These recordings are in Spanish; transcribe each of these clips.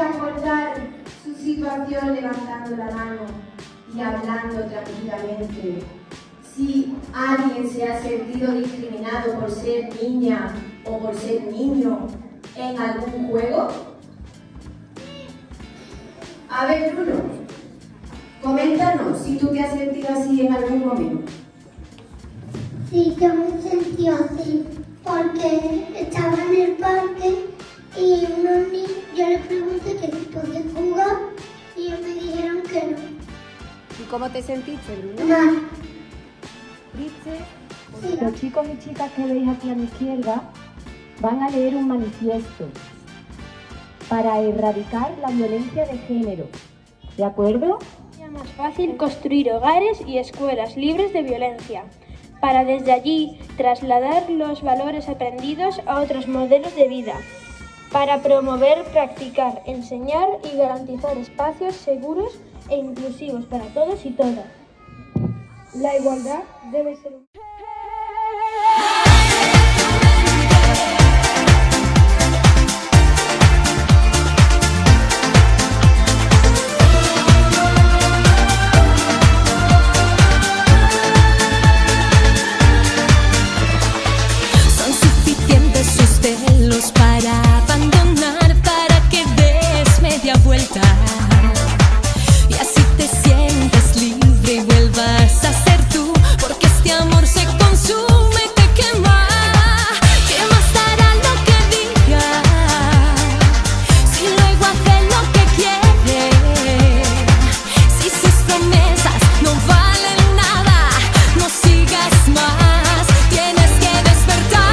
aportar su situación levantando la mano y hablando tranquilamente. Si alguien se ha sentido discriminado por ser niña o por ser niño en algún juego. A ver, Bruno, coméntanos si tú te has sentido así en algún momento. Sí, yo me sentí así porque estaba en el parque y unos niños, yo les pregunté que si podía jugar y ellos me dijeron que no. ¿Y cómo te sentiste, Bruno? Mal. ¿Viste? Sí. Los chicos y chicas que veis aquí a mi izquierda van a leer un manifiesto para erradicar la violencia de género. ¿De acuerdo? Es más fácil construir hogares y escuelas libres de violencia, para desde allí trasladar los valores aprendidos a otros modelos de vida, para promover, practicar, enseñar y garantizar espacios seguros e inclusivos para todos y todas. La igualdad debe ser un... Para abandonar, para que des media vuelta y así te sientes libre y vuelvas a ser tú, porque este amor se consume y te quema. ¿Qué más dará lo que diga si luego hace lo que quiere? Si sus promesas no valen nada, no sigas más, tienes que despertar.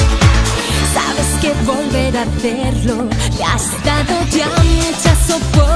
Hacerlo, le has dado ya mucha soporte.